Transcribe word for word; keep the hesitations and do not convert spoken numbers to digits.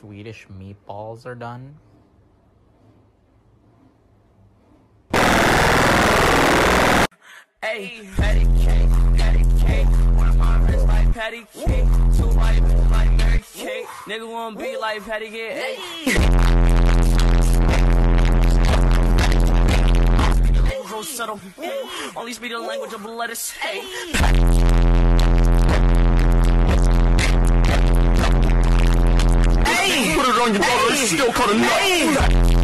Swedish meatballs are done. Hey, patty cake, patty cake. One of my wrists like patty cake. Two white bitches like Mary Kate. Nigga wanna be like Patty Cake. Hey. Go subtle. Only speak the language of lettuce. Hey. Hey. Put it on your brother. It's still called a nut.